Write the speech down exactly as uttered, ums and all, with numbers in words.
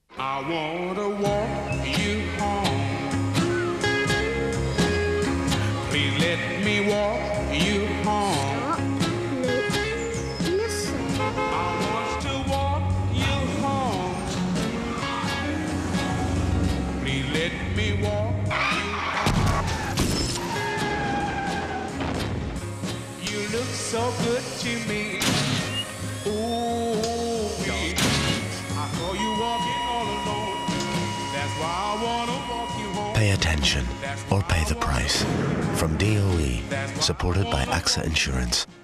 I wanna walk you home. Please let me walk you home. Listen. I want to walk you home. Please let me walk you home. You look so good to me. Ooh, yeah. I saw you walking all alone. That's why I wanna walk you home. Pay attention or pay the price. From D O E, supported by AXA Insurance.